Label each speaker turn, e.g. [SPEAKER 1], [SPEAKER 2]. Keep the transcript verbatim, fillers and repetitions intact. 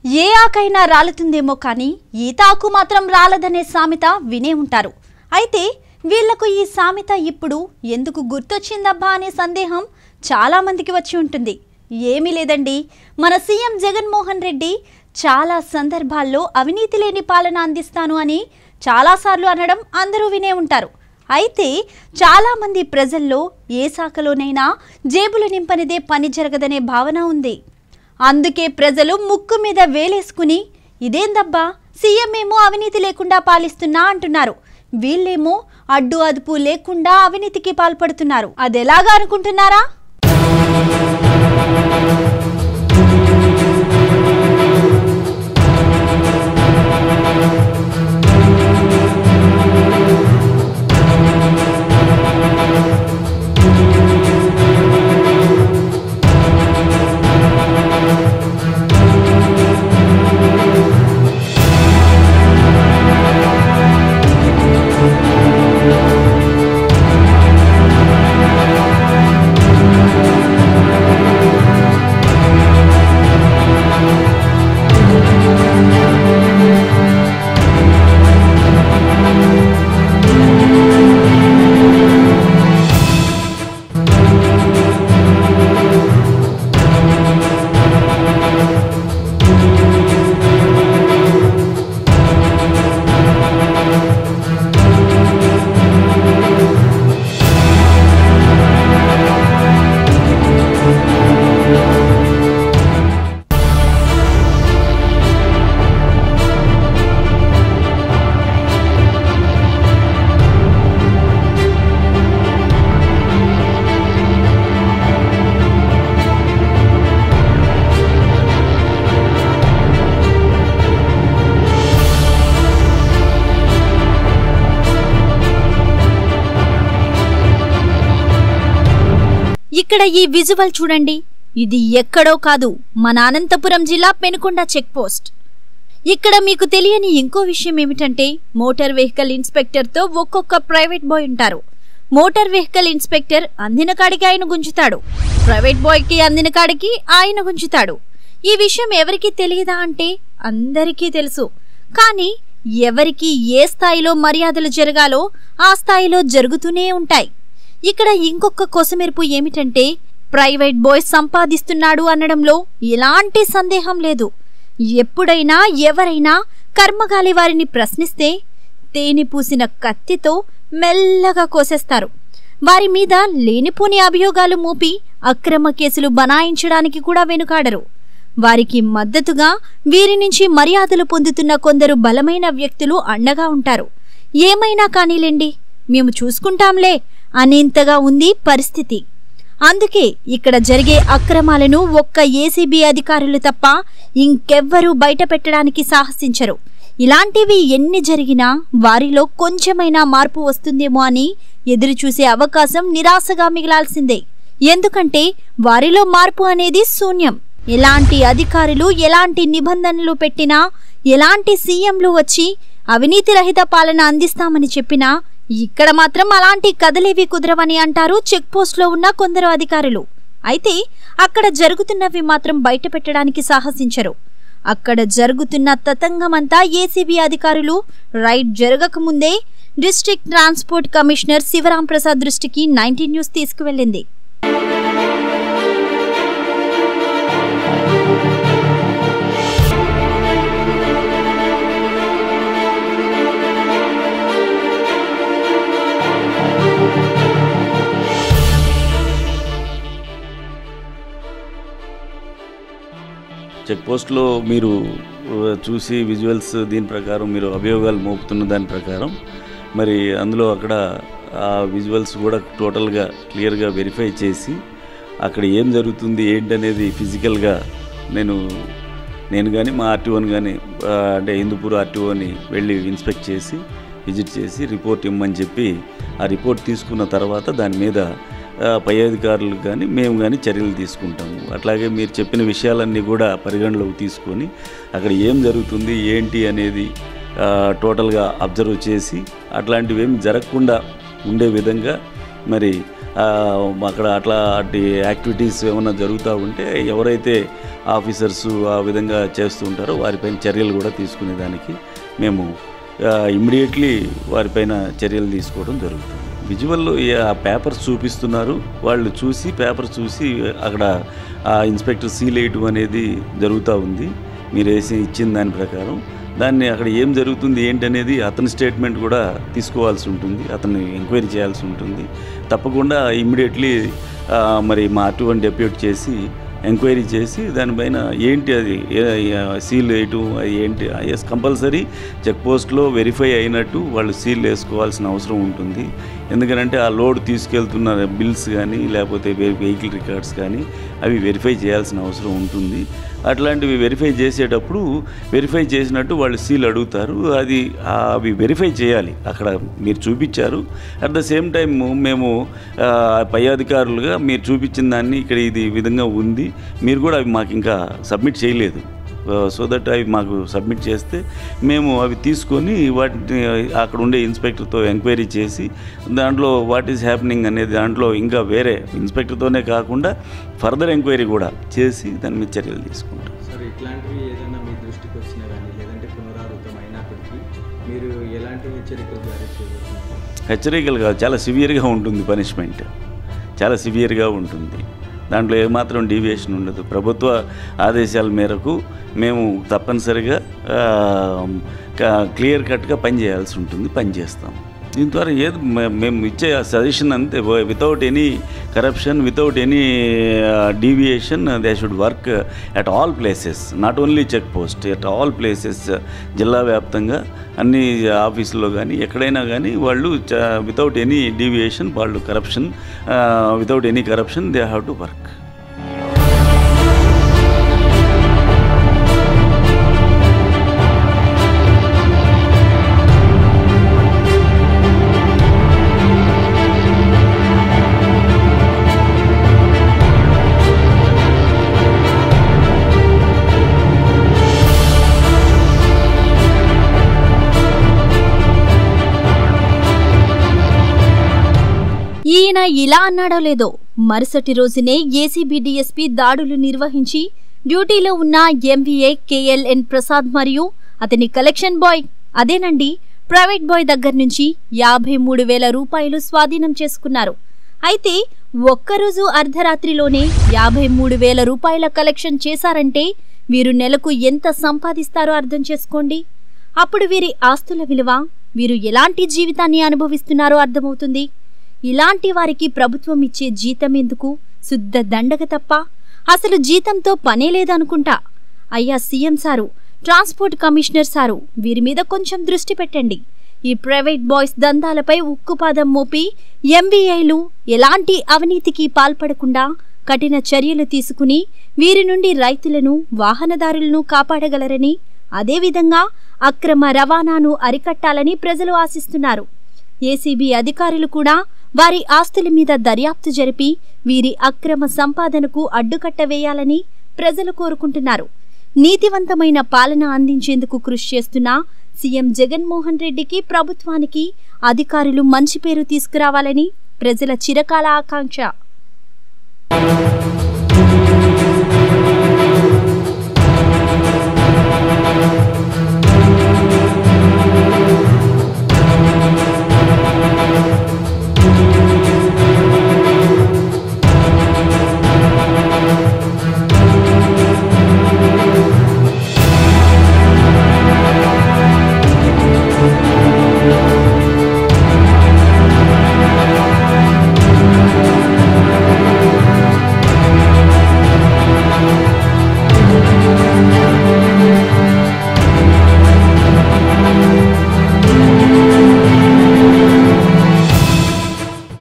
[SPEAKER 1] ఏ ఆకైనా రాలుతుందేమో కానీ ఈత ఆకు మాత్రం రాలదనే సామెత వినే ఉంటారు. అయితే వీళ్లకు ఈ సామెత ఇప్పుడు ఎందుకు గుర్తొచ్చిందబ్బా అనే సందేహం చాలా మందికి వచ్చి ఉంటుంది. ఏమీ లేదండి, మన సీఎం జగన్మోహన్ రెడ్డి చాలా సందర్భాల్లో అవినీతి లేని పాలన అందిస్తాను అని చాలాసార్లు అనడం అందరూ వినే ఉంటారు. అయితే చాలామంది ప్రజల్లో ఏ శాఖలోనైనా జేబులు నింపనిదే పని జరగదనే భావన ఉంది. అందుకే ప్రజలు ముక్కు మీద వేలేసుకుని ఇదేందబ్బా సీఎం ఏమో అవినీతి లేకుండా పాలిస్తున్నా అంటున్నారు, వీళ్ళేమో అడ్డు అదుపు లేకుండా అవినీతికి పాల్పడుతున్నారు. అదెలాగా అనుకుంటున్నారా? ఇక్కడ ఈ విజువల్ చూడండి, ఇది ఎక్కడో కాదు, మన అనంతపురం జిల్లా పెనుకొండ చెక్ పోస్ట్. ఇక్కడ మీకు తెలియని ఇంకో విషయం ఏమిటంటే, మోటార్ వెహికల్ ఇన్స్పెక్టర్ తో ఒక్కొక్క ప్రైవేట్ బాయ్ ఉంటారు. మోటార్ వెహికల్ ఇన్స్పెక్టర్ అందిన కాడికి ఆయన గుంజుతాడు, ప్రైవేట్ బాయ్ కి అందిన కాడికి ఆయన గుంజుతాడు. ఈ విషయం ఎవరికి తెలియదా అంటే అందరికీ తెలుసు. కానీ ఎవరికి ఏ స్థాయిలో మర్యాదలు జరగాలో ఆ స్థాయిలో జరుగుతూనే ఉంటాయి. ఇక్కడ ఇంకొక కొసమెరుపు ఏమిటంటే, ప్రైవేట్ బాయ్ సంపాదిస్తున్నాడు అనడంలో ఎలాంటి సందేహం లేదు. ఎప్పుడైనా ఎవరైనా కర్మగాలి వారిని ప్రశ్నిస్తే తేనె పూసిన కత్తితో మెల్లగా కోసేస్తారు. వారి మీద లేనిపోని అభియోగాలు మోపి అక్రమ కేసులు బనాయించడానికి కూడా వెనుకాడరు. వారికి మద్దతుగా వీరి నుంచి మర్యాదలు పొందుతున్న కొందరు బలమైన వ్యక్తులు అండగా ఉంటారు. ఏమైనా కానీలేండి, మేము చూసుకుంటాంలే అనేంతగా ఉంది పరిస్థితి. అందుకే ఇక్కడ జరిగే అక్రమాలను ఒక్క ఏసీబీ అధికారులు తప్ప ఇంకెవ్వరూ బయట పెట్టడానికి సాహసించరు. ఇలాంటివి ఎన్ని జరిగినా వారిలో కొంచెమైనా మార్పు వస్తుందేమో అని ఎదురుచూసే అవకాశం నిరాశగా మిగలాల్సిందే. ఎందుకంటే వారిలో మార్పు అనేది శూన్యం. ఎలాంటి అధికారులు ఎలాంటి నిబంధనలు పెట్టినా, ఎలాంటి సీఎంలు వచ్చి అవినీతి రహిత పాలన అందిస్తామని చెప్పినా ఇక్కడ మాత్రం అలాంటి కదలేవి కుదరవని అంటారు చెక్ పోస్ట్ లో ఉన్న కొందరు అధికారులు. అయితే అక్కడ జరుగుతున్నవి మాత్రం బయట పెట్టడానికి సాహసించరు. అక్కడ జరుగుతున్న తతంగమంతా ఏసీబీ అధికారులు రైడ్ జరగకముందే district transport commissioner Shivaram Prasad దృష్టికి నైన్టీన్ న్యూస్ తీసుకువెళ్ళింది.
[SPEAKER 2] చెక్ పోస్ట్లో మీరు చూసి విజువల్స్ దీని ప్రకారం మీరు అభియోగాలు మోపుతున్న దాని ప్రకారం మరి అందులో అక్కడ ఆ విజువల్స్ కూడా టోటల్గా క్లియర్గా వెరిఫై చేసి అక్కడ ఏం జరుగుతుంది ఏంటనేది ఫిజికల్గా నేను నేను కానీ మా ఆర్టీఓని కానీ అంటే హిందూపూర్ ఆర్టీఓని వెళ్ళి ఇన్స్పెక్ట్ చేసి విజిట్ చేసి రిపోర్ట్ ఇమ్మని చెప్పి ఆ రిపోర్ట్ తీసుకున్న తర్వాత దాని మీద పై అధికారులకు కానీ మేము కానీ చర్యలు తీసుకుంటాము. అట్లాగే మీరు చెప్పిన విషయాలన్నీ కూడా పరిగణలోకి తీసుకొని అక్కడ ఏం జరుగుతుంది ఏంటి అనేది టోటల్గా అబ్జర్వ్ చేసి అట్లాంటివి ఏమి జరగకుండా ఉండే విధంగా మరి అక్కడ అట్లాంటి యాక్టివిటీస్ ఏమైనా జరుగుతూ ఉంటే ఎవరైతే ఆఫీసర్స్ ఆ విధంగా చేస్తూ ఉంటారో వారిపైన చర్యలు కూడా తీసుకునేదానికి మేము ఇమ్మీడియట్లీ వారిపైన చర్యలు తీసుకోవడం జరుగుతుంది. విజువల్ ఆ పేపర్స్ చూపిస్తున్నారు, వాళ్ళు చూసి పేపర్ చూసి అక్కడ ఆ ఇన్స్పెక్టర్ సీల్ వేయటం అనేది జరుగుతూ ఉంది. మీరు వేసి ఇచ్చిన దాని ప్రకారం దాన్ని అక్కడ ఏం జరుగుతుంది ఏంటనేది అతని స్టేట్మెంట్ కూడా తీసుకోవాల్సి ఉంటుంది, అతన్ని ఎంక్వైరీ చేయాల్సి ఉంటుంది. తప్పకుండా ఇమ్మీడియట్లీ మరి మా అటువంటి డెప్యూట్ చేసి ఎంక్వైరీ చేసి దానిపైన ఏంటి అది సీల్ వేయటం అది ఏంటి ఎస్ కంపల్సరీ చెక్ పోస్ట్లో వెరిఫై అయినట్టు వాళ్ళు సీల్ వేసుకోవాల్సిన అవసరం ఉంటుంది. ఎందుకంటే ఆ లోడ్ తీసుకెళ్తున్న బిల్స్ కానీ లేకపోతే వెహికల్ రికార్డ్స్ కానీ అవి వెరిఫై చేయాల్సిన అవసరం ఉంటుంది. అట్లాంటివి వెరిఫై చేసేటప్పుడు వెరిఫై చేసినట్టు వాళ్ళు సీల్ అడుగుతారు, అది అవి వెరిఫై చేయాలి. అక్కడ మీరు చూపించారు, అట్ ద సేమ్ టైం మేము పై అధికారులుగా మీరు చూపించిన దాన్ని ఇక్కడ ఇది విధంగా ఉంది, మీరు కూడా అవి మాకు ఇంకా సబ్మిట్ చేయలేదు, సో దట్ అవి మాకు సబ్మిట్ చేస్తే మేము అవి తీసుకొని వాటిని అక్కడ ఉండే ఇన్స్పెక్టర్తో ఎంక్వైరీ చేసి దాంట్లో వాట్ ఈజ్ హ్యాపెనింగ్ అనేది దాంట్లో ఇంకా వేరే ఇన్స్పెక్టర్తోనే కాకుండా ఫర్దర్ ఎంక్వైరీ కూడా చేసి దాని మీద చర్యలు తీసుకుంటాం.
[SPEAKER 3] సార్, ఇట్లాంటివి ఏదైనా మీ దృష్టికి వచ్చినా కానీ లేదంటే పునరావృతం అయినప్పటికీ మీరు ఎలాంటి హెచ్చరికలు జారీ చేయవచ్చు?
[SPEAKER 2] హెచ్చరికలు కాదు, చాలా సివియర్గా ఉంటుంది పనిష్మెంట్, చాలా సివియర్గా ఉంటుంది. దాంట్లో ఏమాత్రం డీవియేషన్ ఉండదు. ప్రభుత్వ ఆదేశాల మేరకు మేము తప్పనిసరిగా క్లియర్ కట్గా పనిచేయాల్సి ఉంటుంది, పనిచేస్తాం. దీని ద్వారా ఏది మేము ఇచ్చే సజెషన్ అంతే, without any corruption, without any deviation they should work at all places, not only check post, at all places, జిల్లా వ్యాప్తంగా అన్ని ఆఫీసుల్లో కానీ ఎక్కడైనా కానీ వాళ్ళు వితౌట్ ఎనీ డీవియేషన్ వాళ్ళు corruption without any corruption they have to work.
[SPEAKER 1] ఈయన ఇలా అన్నాడో లేదో, మరుసటి రోజునే ఏసీబీ డీఎస్పీ దాడులు నిర్వహించి డ్యూటీలో ఉన్న ఎంవీఏ కేఎల్ఎన్ ప్రసాద్ మరియు అతని కలెక్షన్ బాయ్, అదేనండి ప్రైవేట్ బాయ్ దగ్గర నుంచి యాభై మూడు వేల రూపాయలు స్వాధీనం చేసుకున్నారు. అయితే ఒక్కరోజు అర్ధరాత్రిలోనే యాభై మూడు వేల రూపాయల కలెక్షన్ చేశారంటే వీరు నెలకు ఎంత సంపాదిస్తారో అర్థం చేసుకోండి. అప్పుడు వీరి ఆస్తుల విలువ, వీరు ఎలాంటి జీవితాన్ని అనుభవిస్తున్నారో అర్థమవుతుంది. ఇలాంటి వారికి ప్రభుత్వం ఇచ్చే జీతం ఎందుకు? శుద్ధ దండగ తప్ప అసలు జీతంతో పనే లేదనుకుంటా. అయ్యా CM sir, transport commissioner sir, వీరి మీద కొంచెం దృష్టి పెట్టండి. ఈ ప్రైవేట్ బాయ్స్ దందాలపై ఉక్కుపాదం మోపి ఎంవీఐలు ఎలాంటి అవినీతికి పాల్పడకుండా కఠిన చర్యలు తీసుకుని వీరి నుండి రైతులను, వాహనదారులను కాపాడగలరని, అదేవిధంగా అక్రమ రవాణాను అరికట్టాలని ప్రజలు ఆశిస్తున్నారు. ఏసీబీ అధికారులు కూడా వారి ఆస్తుల మీద దర్యాప్తు జరిపి వీరి అక్రమ సంపాదనకు అడ్డుకట్ట వేయాలని ప్రజలు కోరుకుంటున్నారు. నీతివంతమైన పాలన అందించేందుకు కృషి చేస్తున్న సీఎం జగన్మోహన్ రెడ్డికి, ప్రభుత్వానికి, అధికారులు మంచి పేరు తీసుకురావాలని ప్రజల చిరకాల ఆకాంక్ష.